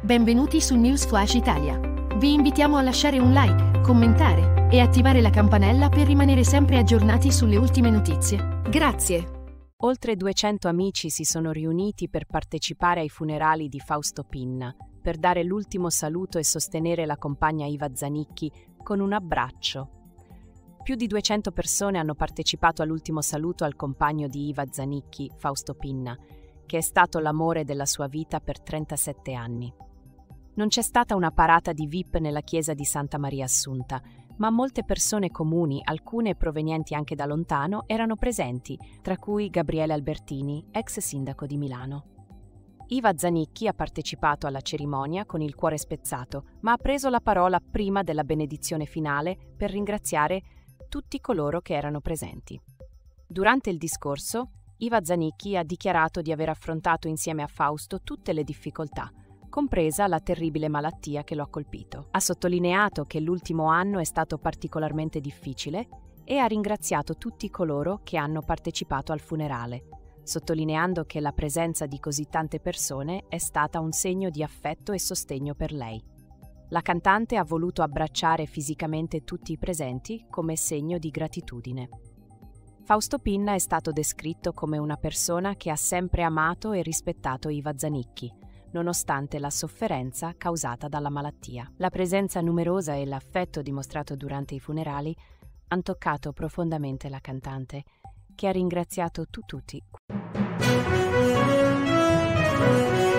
Benvenuti su News Flash Italia. Vi invitiamo a lasciare un like, commentare e attivare la campanella per rimanere sempre aggiornati sulle ultime notizie. Grazie. Oltre 200 amici si sono riuniti per partecipare ai funerali di Fausto Pinna, per dare l'ultimo saluto e sostenere la compagna Iva Zanicchi con un abbraccio. Più di 200 persone hanno partecipato all'ultimo saluto al compagno di Iva Zanicchi, Fausto Pinna, che è stato l'amore della sua vita per 37 anni. Non c'è stata una parata di VIP nella chiesa di Santa Maria Assunta, ma molte persone comuni, alcune provenienti anche da lontano, erano presenti, tra cui Gabriele Albertini, ex sindaco di Milano. Iva Zanicchi ha partecipato alla cerimonia con il cuore spezzato, ma ha preso la parola prima della benedizione finale per ringraziare tutti coloro che erano presenti. Durante il discorso, Iva Zanicchi ha dichiarato di aver affrontato insieme a Fausto tutte le difficoltà, compresa la terribile malattia che lo ha colpito. Ha sottolineato che l'ultimo anno è stato particolarmente difficile e ha ringraziato tutti coloro che hanno partecipato al funerale, sottolineando che la presenza di così tante persone è stata un segno di affetto e sostegno per lei. La cantante ha voluto abbracciare fisicamente tutti i presenti come segno di gratitudine. Fausto Pinna è stato descritto come una persona che ha sempre amato e rispettato Iva Zanicchi, nonostante la sofferenza causata dalla malattia. La presenza numerosa e l'affetto dimostrato durante i funerali hanno toccato profondamente la cantante, che ha ringraziato tutti.